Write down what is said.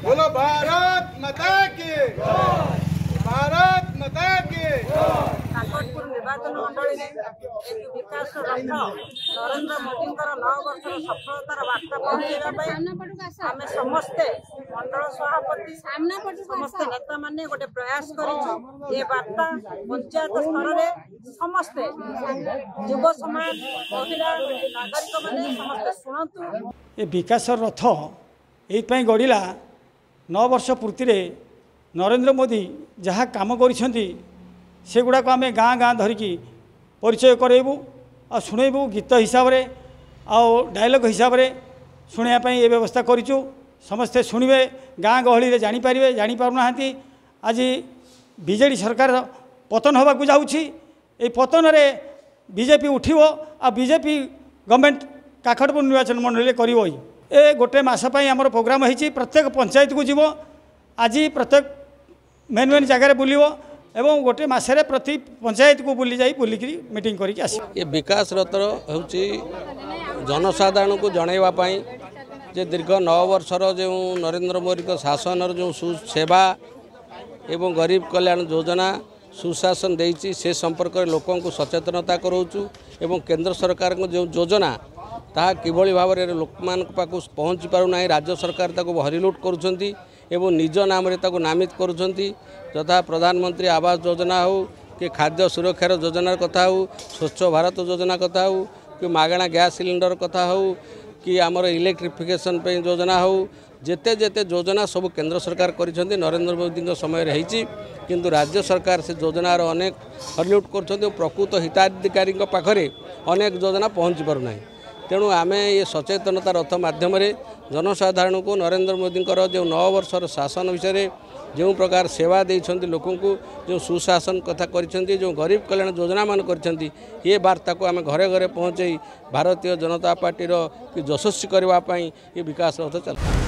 बोलो भारत माता की, भारत माता की। काकटपुर निर्वाचन मंडली में विकास रथ नरेंद्र मोदी 9 वर्ष सफलतार वार्ता पहुंचाई आम समस्ते मंडल सभापति समस्त नेता माने गोटे प्रयास करूँ ये वार्ता पंचायत स्तर में समस्ते युव समाज महिला नागरिक माने समस्ते शुणु। ये विकास रथ यही गढ़ला 9 वर्ष पूर्ति नरेंद्र मोदी जहाँ काम करिसेंती से गुड़ाक आम गाँ गाँ धरिकी परिचय करेबू आ शुणेबू गीत हिसाब से डायलॉग हिसाब से शुणापी ये व्यवस्था करूँ समस्ते शुणे गाँ गहली जानीपारे जानीपारना आज बीजेडी सरकार पतन होगा जाऊँगी ये पतन रे बीजेपी उठिब आ बीजेपी गवर्नमेंट काकटपुर निर्वाचन मंडल कर ए गोटे मसपाई आमर प्रोग्राम होती प्रत्येक पंचायत को जीव आज प्रत्येक मेन मेन जगार बुलिव एवं गोटे मसरे प्रति पंचायत को बुली जाई बुलिकी मीटिंग करके आस। ये विकास रथ हूँ जनसाधारण को जनवाई जे दीर्घ 9 वर्षर जो नरेंद्र मोदी का शासन जो सुसेवा एवं गरीब कल्याण योजना सुशासन देती से संपर्क में लोक को सचेतनता कराऊँ एवं केंद्र सरकार को जो योजना ताहा किभली भाव में लोक मान पाखु पहुँची पारना राज्य सरकार ताको हरिलुट करुँच एवं निज नाम नामित करुँच तथा प्रधानमंत्री आवास योजना हो कि खाद्य सुरक्षार योजनार कथा हो स्वच्छ भारत योजना कथा हो कि मागणा गैस सिलिंडर कथा हो कि आमर इलेक्ट्रिफिकेशन पे योजना हो जेते जेते योजना सब केंद्र सरकार करिसेंती नरेंद्र मोदी समय होती किंतु राज्य सरकार से योजनार अनेक हरिलुट कर प्रकृत हिताधिकारी पाखरे अनेक योजना पहुँची पारना तेणु आम ये सचेतनता रथ मध्यम जनसाधारण को नरेंद्र मोदी जो 9 वर्षर शासन विषय जो प्रकार सेवा देइछंती लोकों को जो सुशासन कथा करिसेंती जो गरीब कल्याण योजना मान करिसेंती ये वार्ता को आम घरे घरे पहुँचाई भारतीय जनता पार्टी रो कि यशस्वी करने ये विकास रथ चल।